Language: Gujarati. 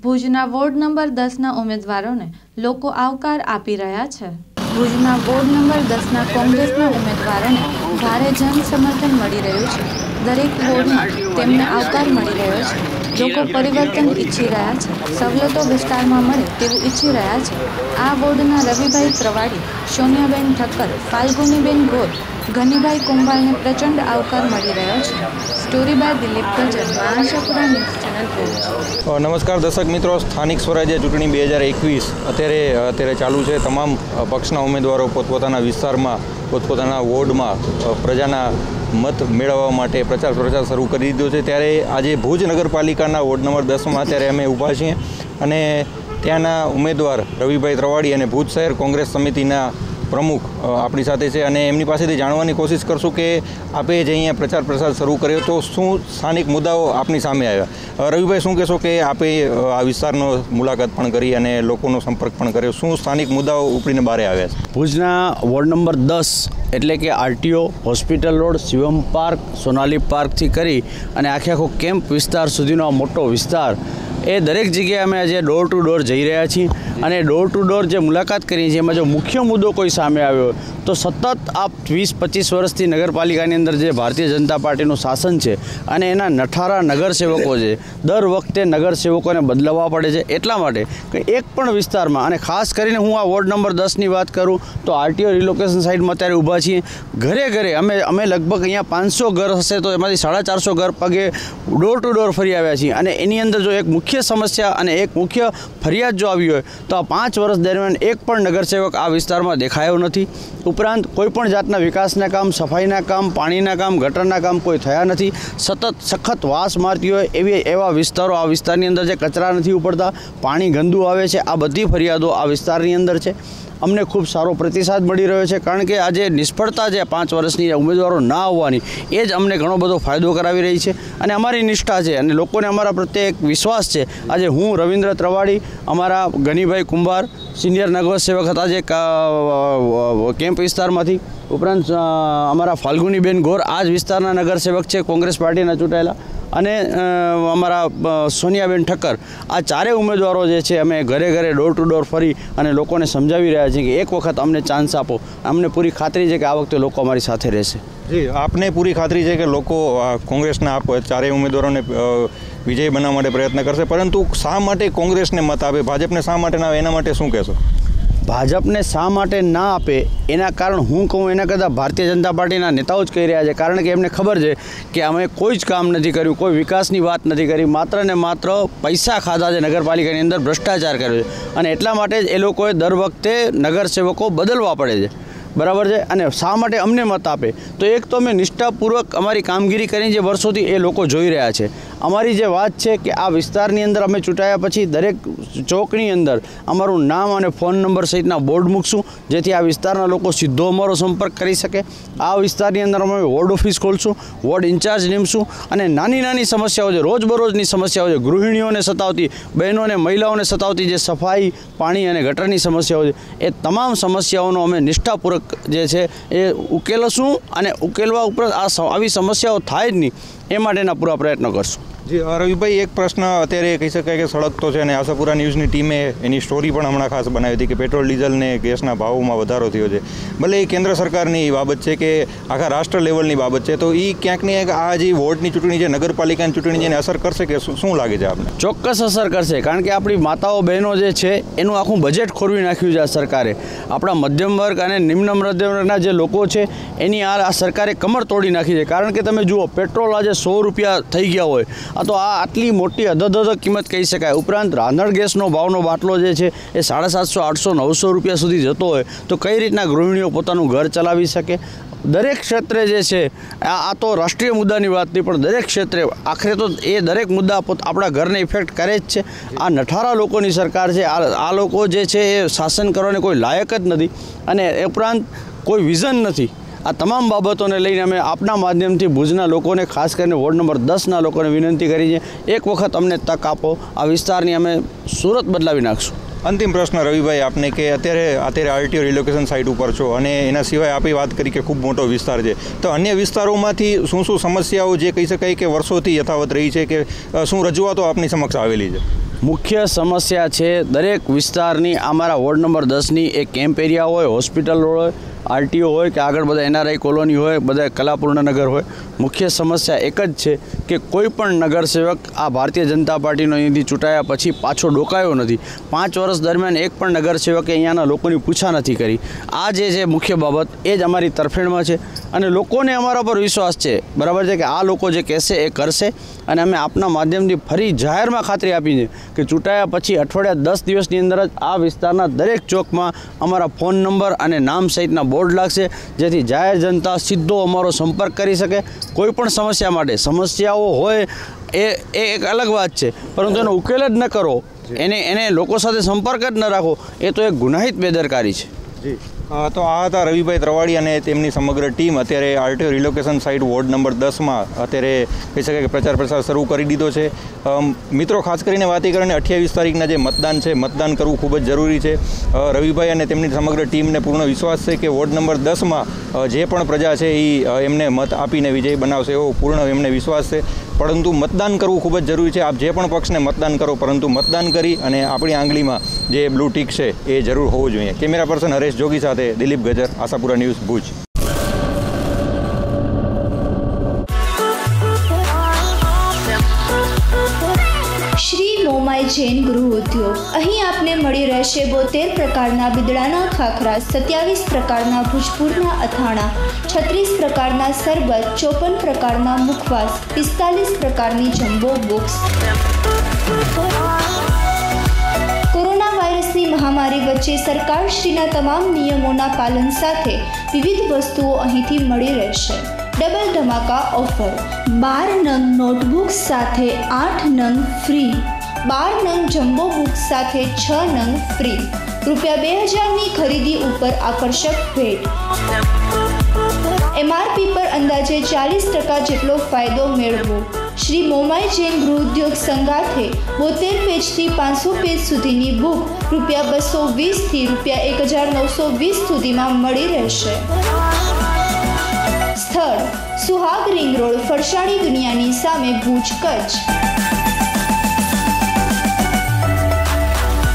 ભુજના વોર્ડ નંબર 10ના ઉમેદવારોને લોકો આવકાર આપી રહ્યા છે। ભુજના વોર્ડ નંબર 10ના કોંગ્રેસના ઉમેદવારોને ભારે જન સમર્થન મળી રહ્યું છે। દરેક વોર્ડમાં તેમને આવકાર મળી રહ્યો છે। લોકો પરિવર્તન ઈચ્છી રહ્યા છે, સવલતો વિસ્તારમાં મળે તેવું ઈચ્છી રહ્યા છે। આ વોર્ડના રવિભાઈ ત્રવાડી, સોનિયાબેન ઠક્કર, ફાલ્ગુનીબેન ગોર, ગનીભાઈ કુંભારને પ્રચંડ આવકાર મળી રહ્યો છે। Story by Dilip Gajar, Ashapura news channel Bhuj. નમસ્કાર દર્શક મિત્રો, સ્થાનિક સ્વરાજ્ય ચૂંટણી 2021 અત્યારે ચાલુ છે। તમામ પક્ષના ઉમેદવારો પોતપોતાના વિસ્તારમાં, પોતપોતાના વોર્ડમાં પ્રજાના મત મેળવવા માટે પ્રચાર શરૂ કરી દીધો છે। ત્યારે આજે ભુજ નગરપાલિકાના વોર્ડ નંબર 10માં અત્યારે અમે ઊભા છીએ અને ત્યાંના ઉમેદવાર રવિભાઈ ત્રવાડી અને ભુજ શહેર કોંગ્રેસ સમિતિના પ્રમુખ આપણી સાથે છે અને એમની પાસેથી જાણવાની કોશિશ કરશું કે આપે જે અહીંયા પ્રચાર શરૂ કર્યો તો શું સ્થાનિક મુદ્દાઓ આપની સામે આવ્યા। રવિભાઈ, શું કહેશો કે આપે આ વિસ્તારનો મુલાકાત પણ કરી અને લોકોનો સંપર્ક પણ કર્યો, શું સ્થાનિક મુદ્દાઓ ઉપડીને બહાર આવ્યા છે? ભુજના વોર્ડ નંબર 10 એટલે કે RTO, hospital road, Shivam park, Sonali પાર્કથી કરી અને આખો કેમ્પ વિસ્તાર સુધીનો આ મોટો વિસ્તાર, એ દરેક જગ્યાએ અમે આજે ડોર ટુ ડોર જઈ રહ્યા છીએ અને ડોર ટુ ડોર જે મુલાકાત કરીએ છીએ એમાં જો મુખ્ય મુદ્દો કોઈ સામે આવ્યો તો સતત આ 20-25 વર્ષથી નગરપાલિકાની અંદર જે ભારતીય જનતા પાર્ટીનું શાસન છે અને એના નઠારા નગરસેવકો છે, દર વખતે નગરસેવકોને બદલાવવા પડે છે। એટલા માટે કે એક પણ વિસ્તારમાં, અને ખાસ કરીને હું આ વોર્ડ નંબર 10ની વાત કરું તો આરટીઓ રિલોકેશન સાઇટમાં અત્યારે ઊભા છીએ। ઘરે અમે લગભગ અહીંયા 500 ઘર હશે તો એમાંથી 450 ઘર પગે ડોર ટુ ડોર ફરી આવ્યા છીએ અને એની અંદર જો એક મુખ્ય સમસ્યા અને એક મુખ્ય ફરિયાદ જો આવી હોય તો આ 5 વર્ષ દરમિયાન એક પણ નગરસેવક આ વિસ્તારમાં દેખાયો નથી। ઉપરાંત કોઈપણ જાતના વિકાસના કામ, સફાઈના કામ, પાણીના કામ, ગટરના કામ કોઈ થયા નથી। સખત વાસ મારતી હોય એવા વિસ્તારો, આ વિસ્તારની અંદર જે કચરા નથી ઉપડતા, પાણી ગંદુ આવે છે, આ બધી ફરિયાદો આ વિસ્તારની અંદર છે। અમને ખૂબ સારો પ્રતિસાદ મળી રહ્યો છે કારણ કે આજે નિષ્ફળતા જે 5 વર્ષની ઉમેદવારો ના આવવાની એ જ અમને ઘણો બધો ફાયદો કરાવી રહી છે અને અમારી નિષ્ઠા છે અને લોકોને અમારા પ્રત્યે એક વિશ્વાસ છે। આજે હું રવિન્દ્ર ત્રવાડી, અમારા ગનીભાઈ કુંભાર સિનિયર નગરસેવક હતા જે કેમ્પ વિસ્તારમાંથી, ઉપરાંત અમારા ફાલ્ગુનીબેન ગોર આ જ વિસ્તારના નગરસેવક છે, કોંગ્રેસ પાર્ટીના ચૂંટાયેલા, અને અમારા સોનિયાબેન ઠક્કર, આ ચારેય ઉમેદવારો જે છે અમે ઘરે ડોર ટુ ડોર ફરી અને લોકોને સમજાવી રહ્યા છીએ કે એક વખત અમને ચાન્સ આપો। અમને પૂરી ખાતરી છે કે આ વખતે લોકો અમારી સાથે રહેશે। જી, આપને પૂરી ખાતરી છે કે લોકો કોંગ્રેસના ચારેય ઉમેદવારોને વિજય બનાવવા માટે પ્રયત્ન કરશે, પરંતુ શા માટે કોંગ્રેસને મત આપે, ભાજપને શા માટે ના આવે, એના માટે શું કહેશો? ભાજપને શા માટે ના આપે એના કારણ હું કહું એના કરતાં ભારતીય જનતા પાર્ટીના નેતાઓ જ કહી રહ્યા છે, કારણ કે એમને ખબર છે કે અમે કોઈ જ કામ નથી કર્યું, કોઈ વિકાસની વાત નથી કરી, માત્ર ને માત્ર પૈસા ખાધા છે, નગરપાલિકાની અંદર ભ્રષ્ટાચાર કર્યો છે અને એટલા માટે જ એ લોકોએ દર વખતે નગરસેવકો બદલવા પડે છે, બરાબર છે। અને શા માટે અમને મત આપે તો એક તો અમે નિષ્ઠાપૂર્વક અમારી કામગીરી કરીને જે વર્ષોથી એ લોકો જોઈ રહ્યા છે। અમારી જે વાત છે કે આ વિસ્તારની અંદર અમે ચૂંટાયા પછી દરેક ચોકની અંદર અમારું નામ અને ફોન નંબર સહિતના બોર્ડ મૂકશું જેથી આ વિસ્તારના લોકો સીધો અમારો સંપર્ક કરી શકે। આ વિસ્તારની અંદર અમે વોર્ડ ઓફિસ ખોલશું, વોર્ડ ઇન્ચાર્જ નીમશું અને નાની સમસ્યાઓ છે, રોજબરોજની સમસ્યાઓ છે, ગૃહિણીઓને સતાવતી, બહેનોને, મહિલાઓને સતાવતી જે સફાઈ, પાણી અને ગટરની સમસ્યાઓ છે, એ તમામ સમસ્યાઓનો અમે નિષ્ઠાપૂર્વક જે છે એ ઉકેલશું અને ઉકેલવા ઉપરાંત આવી સમસ્યાઓ થાય જ નહીં એ માટેના પૂરા પ્રયત્નો કરશું। જી રવિભાઈ, એક પ્રશ્ન અત્યારે કહી શકાય કે સળગતો છે અને આશાપુરા ન્યૂઝની ટીમે એની સ્ટોરી પણ હમણાં ખાસ બનાવી હતી કે પેટ્રોલ ડીઝલ ને ગેસના ભાવોમાં વધારો થયો છે। ભલે એ કેન્દ્ર સરકારની બાબત છે કે આખા રાષ્ટ્ર લેવલની બાબત છે, તો એ ક્યાંક ને ક્યાંક આ જે વોર્ડની ચૂંટણી છે, નગરપાલિકાની ચૂંટણી છે, એને અસર કરશે કે શું લાગે છે આપને? ચોક્કસ અસર કરશે, કારણ કે આપણી માતાઓ બહેનો જે છે એનું આખું બજેટ ખોરવી નાખ્યું છે આ સરકારે। આપણા મધ્યમ વર્ગ અને નિમ્ન મધ્યમ વર્ગના જે લોકો છે એની આ સરકારે કમર તોડી નાખી છે, કારણ કે તમે જુઓ પેટ્રોલ આજે 100 રૂપિયા થઈ ગયા હોય તો આ આટલી મોટી અધધ કિંમત કહી શકાય। ઉપરાંત રાંધણ ગેસનો ભાવનો બાટલો જે છે એ 750, 800, 900 રૂપિયા સુધી જતો હોય તો કઈ રીતના ગૃહિણીઓ પોતાનું ઘર ચલાવી શકે? દરેક ક્ષેત્રે જે છે આ તો રાષ્ટ્રીય મુદ્દાની વાત નહીં, પણ દરેક ક્ષેત્રે આખરે તો એ દરેક મુદ્દા આપણા ઘરને ઇફેક્ટ કરે જ છે। આ નઠારા લોકોની સરકાર છે, આ લોકો જે છે એ શાસન કરવાને કોઈ લાયક જ નથી અને એ ઉપરાંત કોઈ વિઝન નથી। આ તમામ બાબતોને લઈને અમે આપના માધ્યમથી ભુજના લોકોને, ખાસ કરીને વોર્ડ નંબર 10ના લોકોને વિનંતી કરી છે, એક વખત અમને તક આપો, આ વિસ્તારની અમે સુરત બદલાવી નાખશું। અંતિમ પ્રશ્ન રવિભાઈ આપને કે અત્યારે આરટીઓ રિલોકેશન સાઇટ ઉપર છો અને એના સિવાય આપે વાત કરી કે ખૂબ મોટો વિસ્તાર છે, તો અન્ય વિસ્તારોમાંથી શું સમસ્યાઓ જે કહી શકાય કે વર્ષોથી યથાવત રહી છે કે શું રજૂઆતો આપની સમક્ષ આવેલી છે? મુખ્ય સમસ્યા છે દરેક વિસ્તારની અમારા વોર્ડ નંબર 10ની એક કેમ્પ એરિયા હોય, હોસ્પિટલ હોય, આરટીઓ હોય કે આગળ બધા NRI કોલોની હોય, બધા કલાપૂર્ણનગર હોય. મુખ્ય સમસ્યા એક જ છે કે કોઈ પણ નગરસેવક આ ભારતીય જનતા પાર્ટીનો અહીંથી ચૂંટાયા પછી પાછો ડોકાયો નથી. 5 વર્ષ દરમિયાન એક પણ નગરસેવકે અહીંયાના લોકોની પૂછા નથી કરી. આ જે છે મુખ્ય બાબત એ જ અમારી તરફેણમાં છે અને લોકોને અમારા પર વિશ્વાસ છે, બરાબર છે, કે આ લોકો જે કહેશે એ કરશે. અને અમે આપના માધ્યમથી ફરી જાહેરમાં ખાતરી આપી છે કે ચૂંટાયા પછી અઠવાડિયા 10 દિવસની અંદર જ આ વિસ્તારના દરેક ચોકમાં અમારા ફોન નંબર અને નામ સહિતના બોર્ડ લાગશે, જેથી જાહેર જનતા સીધો અમારો સંપર્ક કરી શકે. કોઈ પણ સમસ્યા માટે સમસ્યાઓ હોય એ એક અલગ વાત છે, પરંતુ એનો ઉકેલ જ ન કરો, એને લોકો સાથે સંપર્ક જ ન રાખો, એ તો એક ગુનાહિત બેદરકારી છે. જી, તો આ હતા રવિભાઈ ત્રવાડી અને તેમની સમગ્ર ટીમ. અત્યારે RTO relocation site ward number 10માં અત્યારે કહી શકાય કે પ્રચાર પ્રસાર શરૂ કરી દીધો છે. મિત્રો, ખાસ કરીને વાત કરીને 28 તારીખના જે મતદાન છે, મતદાન કરવું ખૂબ જ જરૂરી છે. રવિભાઈ અને તેમની સમગ્ર ટીમને પૂર્ણ વિશ્વાસ છે કે વોર્ડ નંબર 10માં જે પણ પ્રજા છે એ એમને મત આપીને વિજય બનાવશે, એવો પૂર્ણ એમને વિશ્વાસ છે. પરંતુ મતદાન કરવું ખૂબ જ જરૂરી છે. આપ જે પણ પક્ષને મતદાન કરો, પરંતુ મતદાન કરી અને આપણી આંગળીમાં જે બ્લુ ટીક છે એ જરૂર હોવું જોઈએ. કેમેરા પર્સન હરેશ જોગી સાથે દિલીપ ગજર, આશાપુરા ન્યૂઝ, ભુજ. શ્રી મોમાઈ જૈન ગૃહ ઉદ્યોગ. અહીં આપને મળી રહેશે 72 પ્રકારના બિદડાના ખાખરા, 27 પ્રકારના ભૂજપુરના અથાણા, 36 પ્રકારના સરબત, 54 પ્રકારના મુખવાસ, 45 પ્રકારની જમ્બો બુક્સ. કોરોના વાયરસની મહામારી વચ્ચે સરકારશ્રીના તમામ નિયમોના પાલન સાથે વિવિધ વસ્તુઓ અહીંથી મળી રહેશે. Double ધમાકા offer. 12 નંગ નોટબુક્સ સાથે 8 નંગ ફ્રી. 12 નંગ જમ્બો બુક્સ સાથે 6 નંગ ફ્રી. ₹2000ની ખરીદી ઉપર આકર્ષક ભેટ. MRP પર અંદાજે 40% જેટલો ફાયદો મેળવો. શ્રી મોમાઈ જૈન ગૃહ ઉદ્યોગ સંગાથે 72 પેજથી 500 પેજ સુધીની બુક ₹220થી ₹1920 સુધીમાં મળી રહેશે. સ્થળ: સુહાગ રિંગ રોડ, ફરસાણી દુનિયાની સામે, ભુજ, કચ્છ.